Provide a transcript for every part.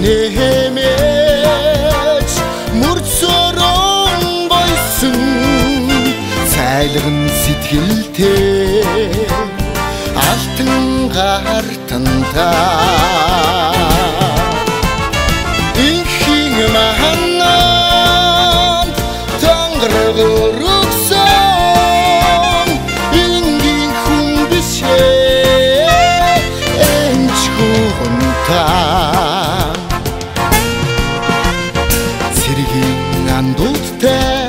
хэмээж мөрцөрөн бойсон цайлган сэтгэлтэй алтан гартантаа инхийн махананд тонгоргор өгсөн энгийн хүн бишээ энч хүнтаа цэргийн андуудтай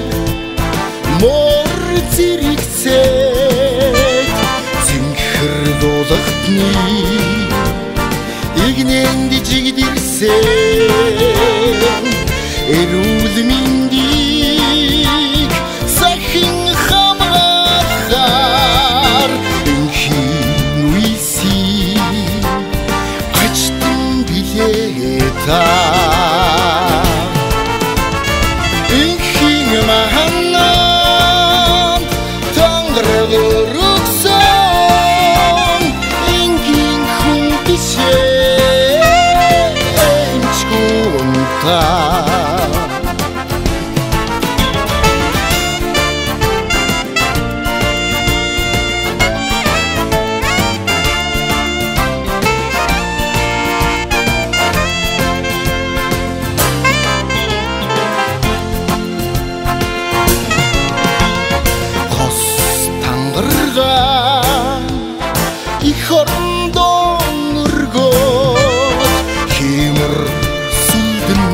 мор зэрэгцээд зинхэрлуулгатны игнэнд жигдэрсэн эрүүл мэндийг сахин хамгаалахаар инхийн үесийг ачтан билээ та инхийн махананд тонгоргор өгсөн энгийн хүн бишээ энч хүнтаа их орондоо өргөөд хэмэр сүлдэн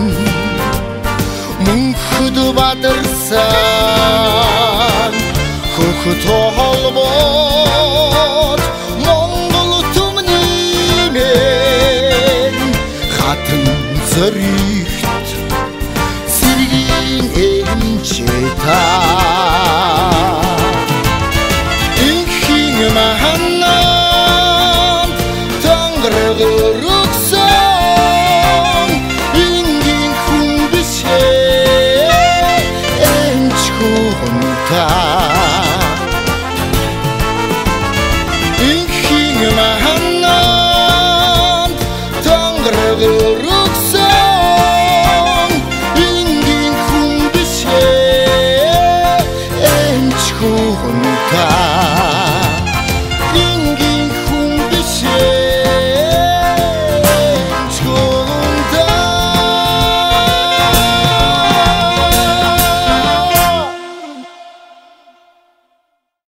мөнхөд бадарсан хөхөт холбоод Монгол түмний мэн хатан зоригт сэргийн эмчээ та